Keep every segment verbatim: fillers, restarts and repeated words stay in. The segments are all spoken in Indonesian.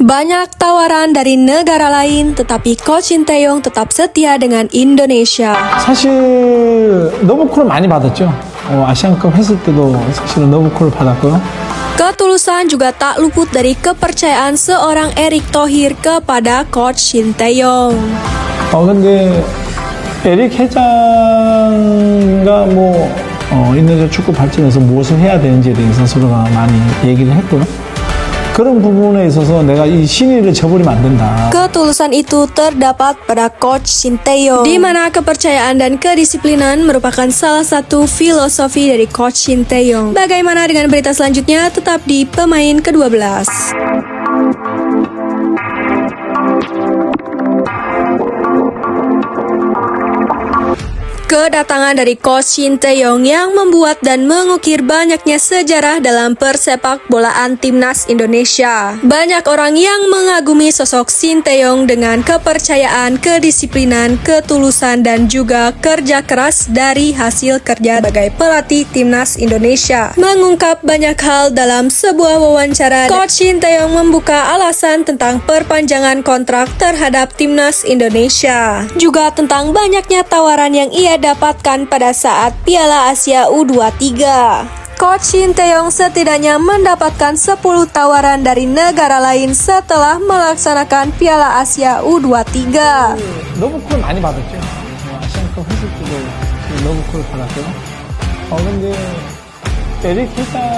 Banyak tawaran dari negara lain, tetapi Coach Shin Tae-yong tetap setia dengan Indonesia. 사실 러브콜을 많이 받았죠. 어, 아시안컵 했을 때도 사실은 러브콜을 받았고요. Ketulusan juga tak luput dari kepercayaan seorang Erick Thohir kepada Coach Shin Tae-yong. 어, 근데 에릭 회장과 뭐 어, 인도네시아 축구 발전에서 무엇을 해야 되는지에 대해서 서로가 많이 얘기를 했고요. 그런 부분에 있어서 내가 이 신의를 저버리면 안 된다. Ketulusan itu terdapat pada Coach Shin Tae-yong, di mana kepercayaan dan kedisiplinan merupakan salah satu filosofi dari Coach Shin Tae-yong. Bagaimana dengan berita selanjutnya? Tetap di pemain kedua belas. Kedatangan dari Coach Shin Tae-yong yang membuat dan mengukir banyaknya sejarah dalam persepak bolaan timnas Indonesia. Banyak orang yang mengagumi sosok Shin Tae-yong dengan kepercayaan, kedisiplinan, ketulusan, dan juga kerja keras dari hasil kerja sebagai pelatih timnas Indonesia. Mengungkap banyak hal dalam sebuah wawancara, Coach Shin Tae-yong membuka alasan tentang perpanjangan kontrak terhadap timnas Indonesia. Juga tentang banyaknya tawaran yang ia dapatkan pada saat Piala Asia U dua puluh tiga. Coach Shin Tae-yong setidaknya mendapatkan sepuluh tawaran dari negara lain setelah melaksanakan Piala Asia U dua puluh tiga. 러브콜 많이 받았죠. 아시안컵 했을 때도 러브콜 받았고요. 어, 근데 에릭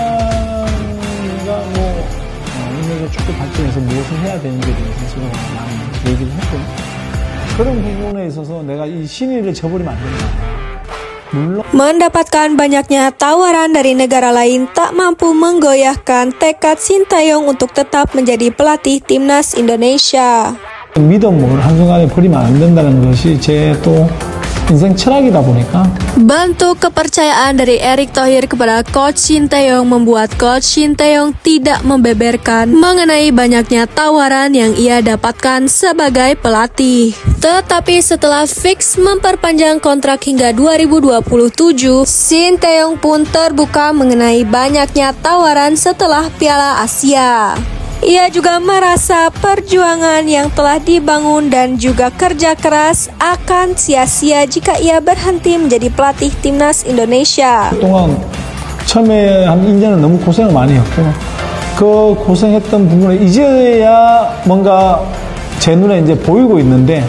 회장과 뭐 어, 인도네시아 축구 발전에서 무엇을 해야 되는지에 대해서 서로가 많이 얘기를 했고요. 그런 부분에 있어서 내가 이 신의를 저버리면 안 된다. 물론 Mendapatkan banyaknya tawaran dari negara lain tak mampu menggoyahkan tekad Shin Tae-yong untuk tetap menjadi pelatih timnas Indonesia. 믿음을 한순간에 버리면 안 된다는 것이 제 또 인생 철학이다 보니까 Bentuk kepercayaan dari Erick Thohir kepada Coach Shin Tae-yong membuat Coach Shin Tae-yong tidak membeberkan mengenai banyaknya tawaran yang ia dapatkan sebagai pelatih. Tetapi setelah fix memperpanjang kontrak hingga dua ribu dua puluh tujuh, Shin Tae-yong pun terbuka mengenai banyaknya tawaran setelah Piala Asia. Ia juga merasa perjuangan yang telah dibangun dan juga kerja keras akan sia-sia jika ia berhenti menjadi pelatih timnas Indonesia. 그동안 처음에 한 이 년은 너무 고생을 많이 했고 그 고생했던 부분에 이제야 뭔가 제 눈에 이제 보이고 있는데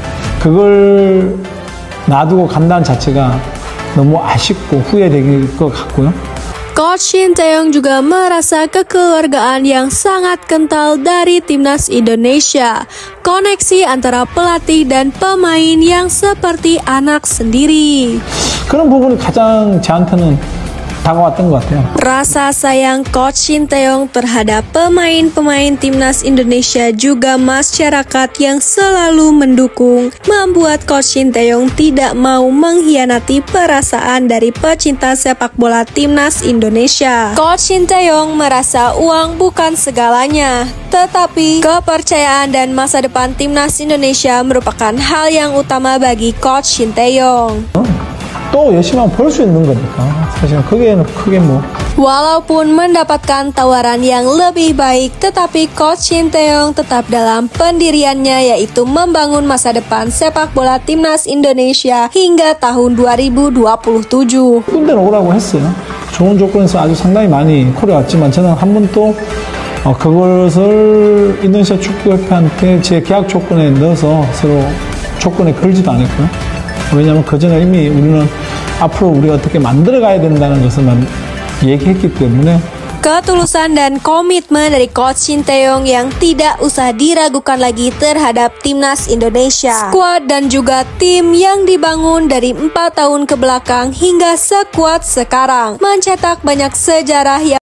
그걸 놔두고 간다는 자체가 너무 아쉽고 후회될 것 같고요. Coach Shin Tae-yong juga merasa kekeluargaan yang sangat kental dari timnas Indonesia. Koneksi antara pelatih dan pemain yang seperti anak sendiri. 그런 부분이 가장 저한테는 다가왔던 것 같아요. Rasa sayang Coach Shin Tae-yong terhadap pemain-pemain timnas Indonesia juga masyarakat yang selalu mendukung membuat Coach Shin Tae-yong tidak mau mengkhianati perasaan dari pecinta sepak bola timnas Indonesia. Coach Shin Tae-yong merasa uang bukan segalanya, tetapi kepercayaan dan masa depan timnas Indonesia merupakan hal yang utama bagi Coach Shin Tae-yong. 또 열심히 하면 벌 수 있는 거니까 사실 그게 크게 뭐 Walaupun mendapatkan tawaran yang lebih baik, tetapi Coach Shin Tae-yong tetap dalam pendiriannya, yaitu membangun masa depan sepak bola timnas Indonesia hingga tahun dua ribu dua puluh tujuh. 군대는 오라고 했어요. 좋은 조건에서 아주 상당히 많이 콜해왔지만 저는 한 번도 어, 그것을 인도네시아 축구협회한테 제 계약 조건에 넣어서 서로 조건에 걸지도 않았고요. 왜냐하면 그 전에 이미 우리는 앞으로 우리가 어떻게 만들어가야 된다는 것을만 얘기했기 때문에 Ketulusan dan komitmen dari Coach Shin Tae-yong yang tidak usah diragukan lagi terhadap timnas Indonesia. Skuad dan juga tim yang dibangun dari empat tahun ke belakang hingga sekuat sekarang mencetak banyak sejarah yang